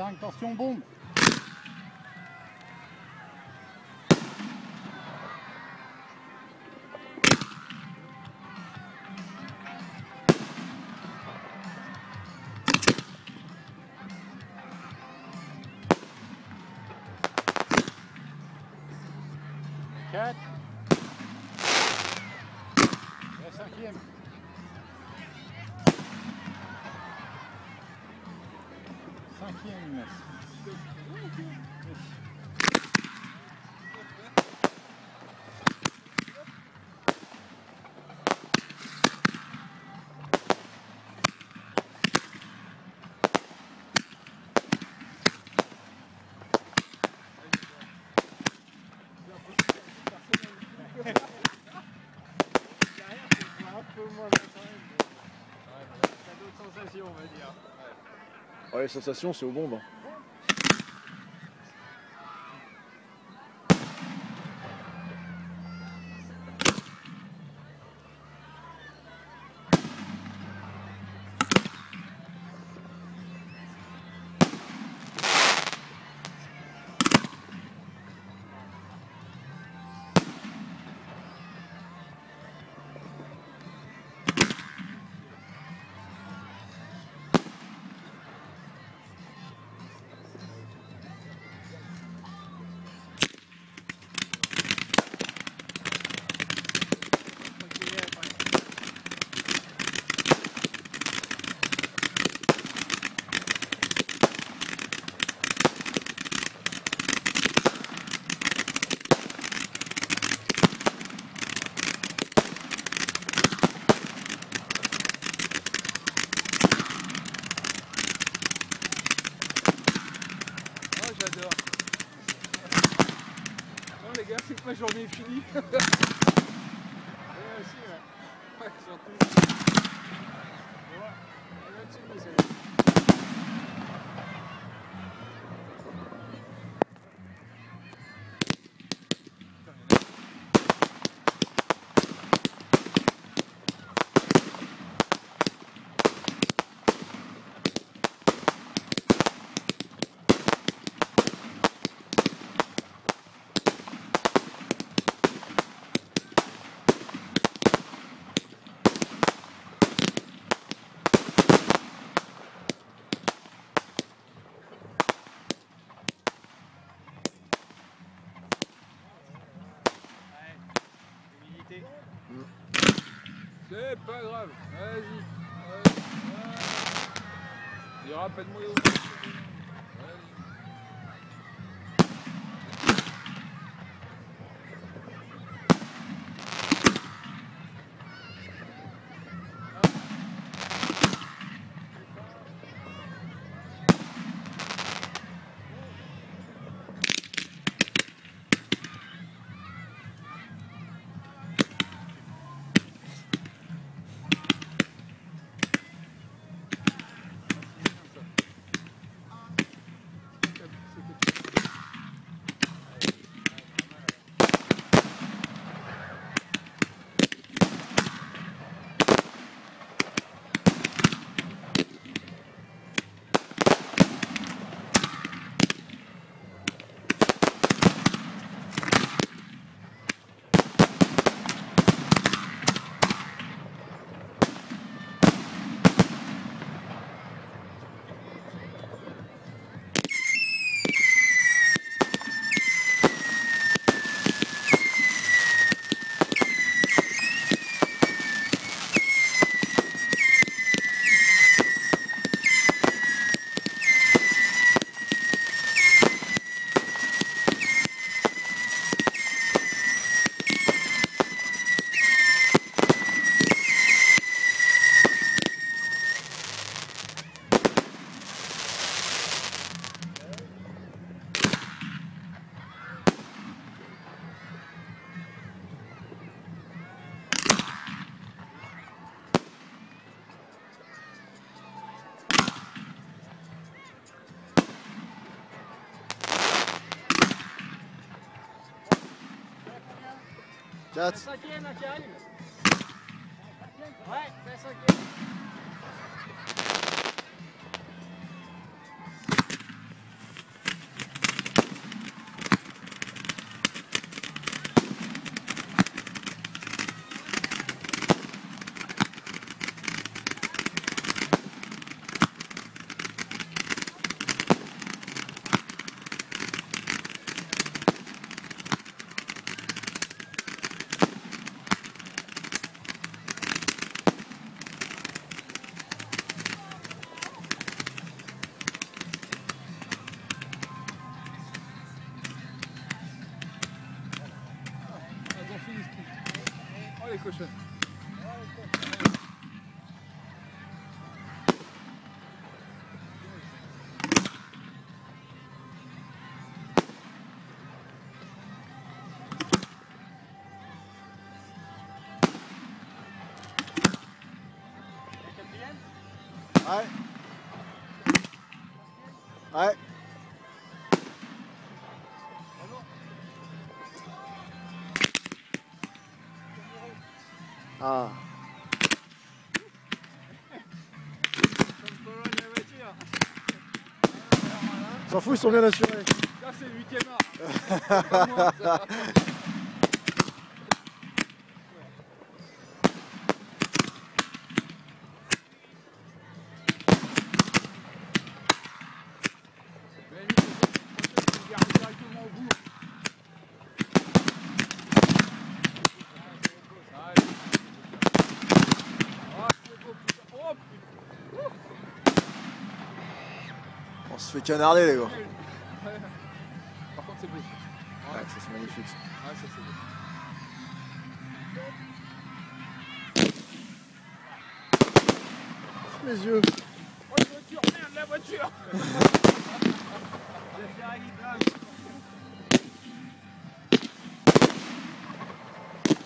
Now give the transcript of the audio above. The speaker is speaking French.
5, tension, bombe. La 5e. Cinquième. On va dire. Ouais, les sensations, c'est aux bombes. J'adore. Non les gars, c'est que ma journée est finie. Ouais, aussi, ouais. Ouais, surtout. Voilà. Là-dessus, c'est... C'est pas grave, vas-y. Il y aura pas de mots. La 5e là qui arrive. Ouais, c'est la 5e. les cochons. Ouais. Ouais. Ah. S'en fout, ils sont bien assurés. Ça c'est le 8e art. Directement au bout. Allez. Ah, c'est beau, putain. Oh, putain. On se fait canarder, les gars. Par contre, c'est beau. Ouais, ça c'est magnifique. Ouais, ça c'est beau. Mes yeux. Oh, la voiture, merde, la voiture. Le Ferrari grave.